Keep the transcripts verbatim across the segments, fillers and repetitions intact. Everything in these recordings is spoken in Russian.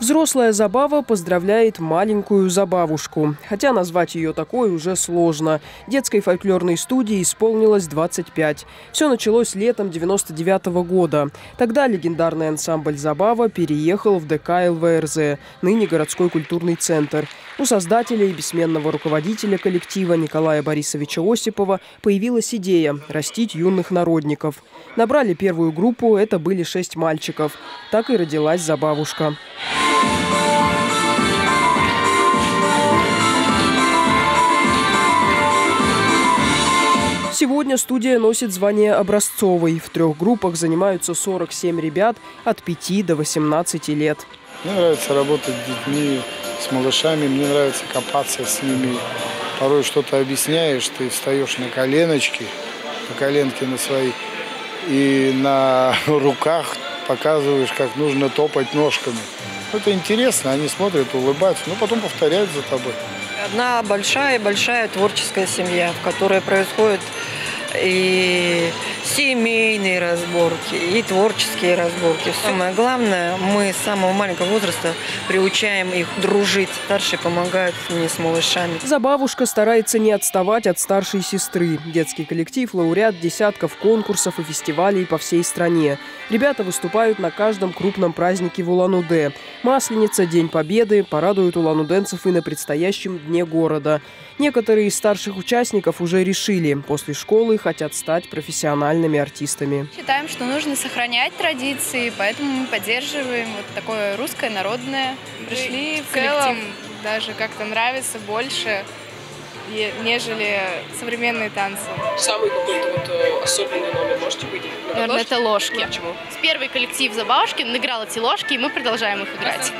Взрослая забава поздравляет маленькую забавушку. Хотя назвать ее такой уже сложно. Детской фольклорной студии исполнилось двадцать пять. Все началось летом девяносто девятого года. Тогда легендарный ансамбль «Забава» переехал в ДК эл вэ эр зэ, ныне городской культурный центр. У создателя и бессменного руководителя коллектива Николая Борисовича Осипова появилась идея – растить юных народников. Набрали первую группу, это были шесть мальчиков. Так и родилась «Забавушка». Сегодня студия носит звание образцовой. В трех группах занимаются сорок семь ребят от пяти до восемнадцати лет. Мне нравится работать с детьми, с малышами, мне нравится копаться с ними. Порой что-то объясняешь, ты встаешь на коленочки, на коленки на свои, и на руках показываешь, как нужно топать ножками. Это интересно, они смотрят, улыбаются, но потом повторяют за тобой. Одна большая-большая творческая семья, в которой происходит и семейные разборки, и творческие разборки. Самое главное, мы с самого маленького возраста приучаем их дружить. Старшие помогают мне с малышами. Забавушка старается не отставать от старшей сестры. Детский коллектив – лауреат десятков конкурсов и фестивалей по всей стране. Ребята выступают на каждом крупном празднике в Улан-Удэ. Масленица, День Победы порадуют улан-удэнцев и на предстоящем Дне города. Некоторые из старших участников уже решили, после школы хотят стать профессиональными артистами. Считаем, что нужно сохранять традиции, поэтому мы поддерживаем вот такое русское, народное. Пришли в целом даже как-то нравится больше, нежели современные танцы. Самый какой-то вот особенный номер можете выделить? Наверное, это ложки. Почему? Первый коллектив «Забавушки» играл эти ложки, и мы продолжаем их играть.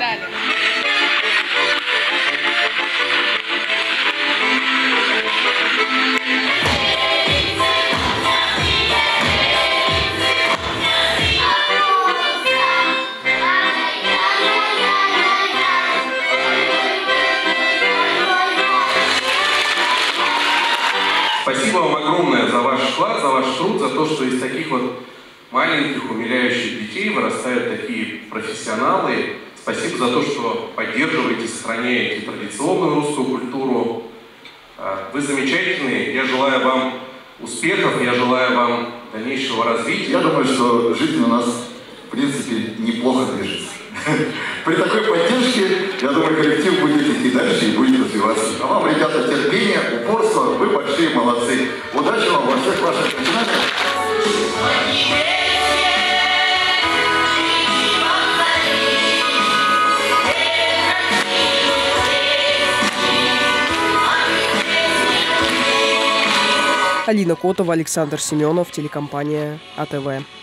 Спасибо вам огромное за ваш вклад, за ваш труд, за то, что из таких вот маленьких, умиляющих детей вырастают такие профессионалы. Спасибо за то, что поддерживаете, сохраняете традиционную русскую культуру. Вы замечательные. Я желаю вам успехов, я желаю вам дальнейшего развития. Я думаю, что жизнь у нас, в принципе, неплохо движется. При такой поддержке, я думаю, коллектив будет идти дальше и будет развиваться. А вам, ребята, терпение, упорство, вы большие молодцы. Удачи вам во всех ваших начинаниях. Алина Котова, Александр Семенов, телекомпания а тэ вэ.